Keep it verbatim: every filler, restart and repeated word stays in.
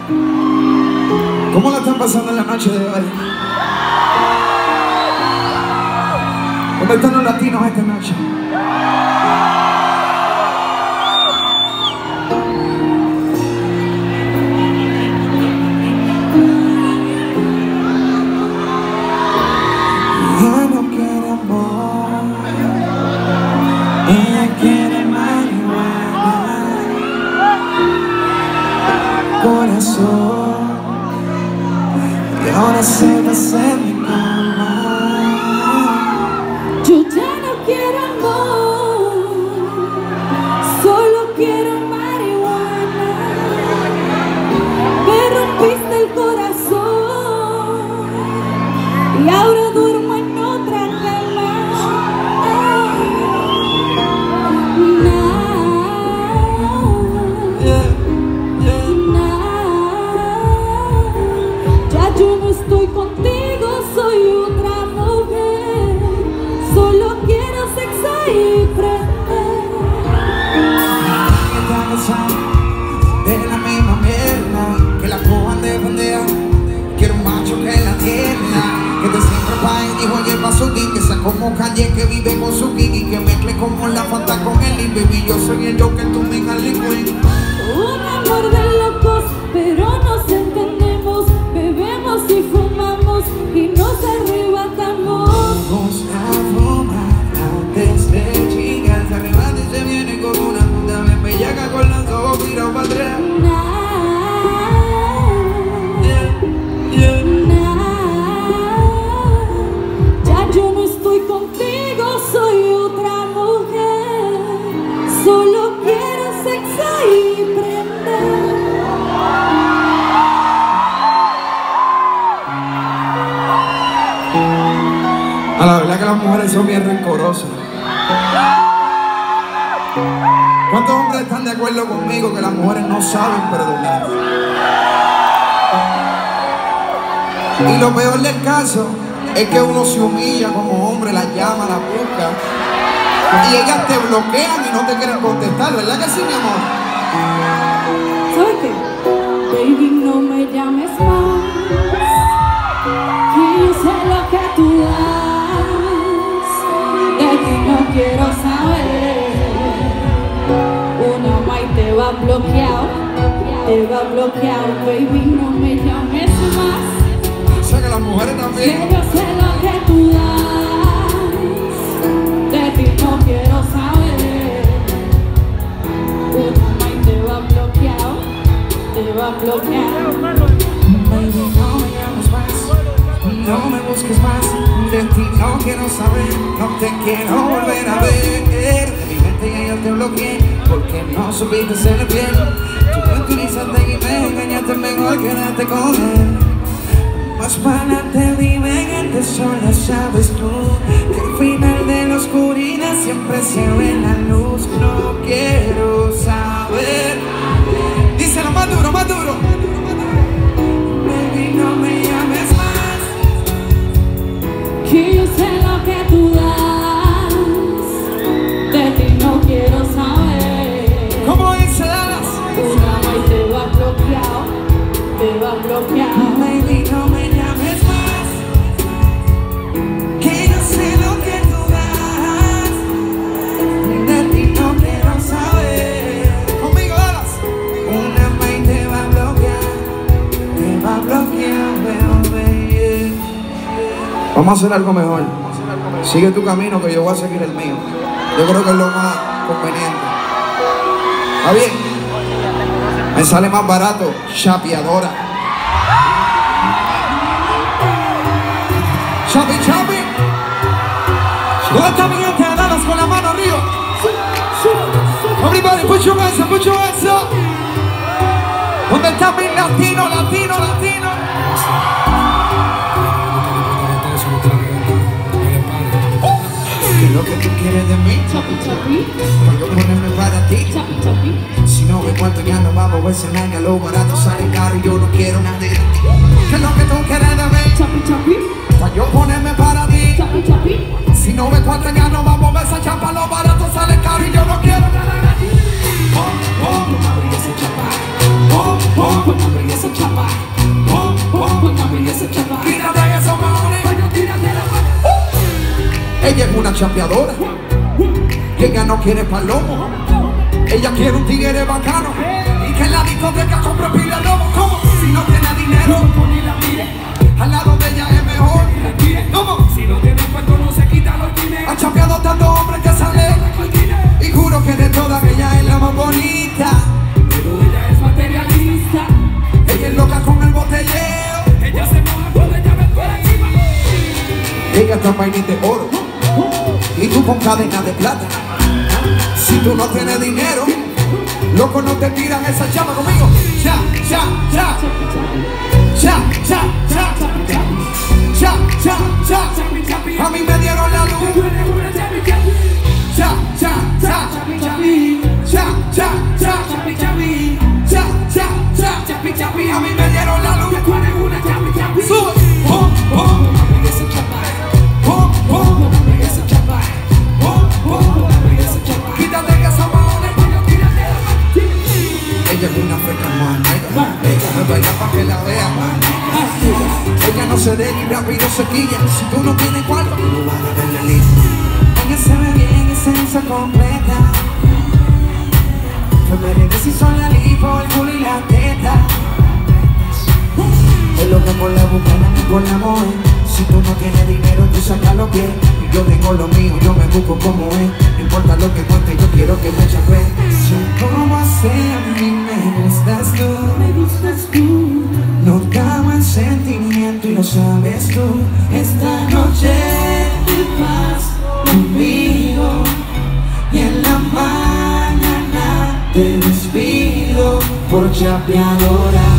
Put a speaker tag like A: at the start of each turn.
A: ¿Cómo la están pasando en la noche de hoy? ¿Dónde están los latinos esta noche? Ella no quiere amor, ella quiere marihuana, corazón, y ahora se va a hacer mi cama.
B: Yo ya no quiero amor, solo quiero marihuana. Me rompiste el corazón y ahora duermo en otra cama. Ya yo no estoy contigo, soy otra mujer. Solo quiero sexo y prender.
A: Está cansado de la misma mierda, que la cojan de bandeja. Quiero un macho que la tienda, que te siempre pa' y dijo oye paso di, que sea como Kanye que vive con su gigi, que mezcle como la Fanta con el y baby yo soy el Joker, tú mi Harley Quinn.
B: Un amor de locos, pero nos entendemos. Bebemos y fumamos y nos arrebatamos.
A: Vamos a fumar antes de llegar, se arrebata y se viene con una puta me bellaca con los ojos tirados para atrás. Yeah, yeah.
B: Ya yo no estoy contigo, soy otra mujer. Solo quiero sexo y prender.
A: A la verdad que las mujeres son bien rencorosas. ¿Cuántos hombres están de acuerdo conmigo que las mujeres no saben perdonar? Y lo peor del caso es que uno se humilla como hombre, las llama, las busca y ellas te bloquean y no te quieren contestar, ¿verdad que sí, mi amor?
B: ¿Sabes qué? Baby, no me llames más, que yo sé lo que tú das. De ti no quiero saber. Una más te va bloqueado, te va bloqueado. Baby, no me llames más,
A: O sea que las mujeres
B: que
A: también.
B: yo sé lo que tú das. De ti no quiero saber. Una más te va bloqueado, te va bloqueado.
A: Baby, no me llames más, no me busques más, de ti no quiero saber, no te quiero volver a ver. De mi mente ya yo te bloqueé, porque no supiste ser fiel. Tú me utilizaste y me engañaste, mejor quedarte con él. Más para adelante dime que te sola sabes tú, que al final de la oscuridad siempre se ve la luz. No quiero saber. Díselo más duro, más duro. Baby, no me llames más,
B: Que yo sé lo que tú das. De ti no quiero saber.
A: ¿cómo dice Dallas?
B: Una más te va bloqueado, te va bloqueado.
A: Baby, no me llames más, que yo sé lo que tú das. De ti no quiero saber. Conmigo, Dallas. Una main te va a bloquear, te va a bloquear, baby. Vamos a hacer algo mejor. Sigue tu camino que yo voy a seguir el mío. Yo creo que es lo más conveniente. ¿Está bien? Me sale más barato, chapeadora. Chapi, chapi. ¿Dónde está mi gente de Dallas con la mano arriba? Everybody, put your hands up, put your hands up. ¿Dónde está mi latino, latino, latino? ¿Qué es lo que tú quieres de mí?
B: Chapi, chapi,
A: Para yo ponerme para ti.
B: chapi, chapi.
A: Si no me cuento ya no vamos a ver si nada, lo barato sale caro y yo no quiero nada de ti. ¿Qué es lo que tú quieres de mí?
B: Chapi, chapi,
A: Para yo ponerme para ti.
B: chapi, chapi.
A: Si no me cuento ya no vamos a ver esa chapa, lo barato sale caro y yo no quiero nada de ti. Oh, oh, abrí ese chapa. Oh, oh, abrí ese
B: chapa. Oh, oh, pues mami esa chapa.
A: Tírate esos maones.
B: Coño, tírate la mano.
A: Ella es una chambeadora. Y ella no quiere palomo. Ella quiere un tigre bacano. Y que en la discoteca compre pila de lobo. ¿Cómo? Si no tiene dinero,
B: Ni la mire.
A: al lado de ella es mejor. ¿Cómo?
B: Si no tiene cuento no se quita los guineos.
A: Ha chambeado tantos hombres que sale. Y juro que de todas ella es la más bonita.
B: Pero ella es materialista.
A: Ella es loca con el botelleo.
B: Ella se moja cuando ella ve fuera encima.
A: Ella está en vainita de oro. Y tú con cadena de plata. Si tú no tienes dinero, loco, no te tiran esa chama conmigo. Cha, cha, cha. Cha, cha, cha. Cha, cha, cha. A mí me dieron la luz. Cha, cha, cha. Cha, cha, cha. Cha, cha, cha. A mí me dieron la luz. Sube. Oh, oh. Oh, oh. Oh, oh. Quítate que esa mano. Ella es una freca manera. Me baila pa' que la vea. Ella no se deja y rápido se quilla. Si tú no tienes cuarto, tú no vas a darle listo. Ella se ve bien y se hizo completa. Femenina si son la lipo, el culo y la teta. Es lo que con la boca y con la mujer. Si tú no tienes dinero, tú sacas los pies. Y yo tengo lo mío, yo me busco como es. No importa lo que cueste, yo quiero que me chapé. Como así a mí me gustas tú.
B: Me gustas tú.
A: No cago en sentimiento y lo sabes tú.
B: Esta noche te vas conmigo.
A: Y en la mañana te despido por chapeadora.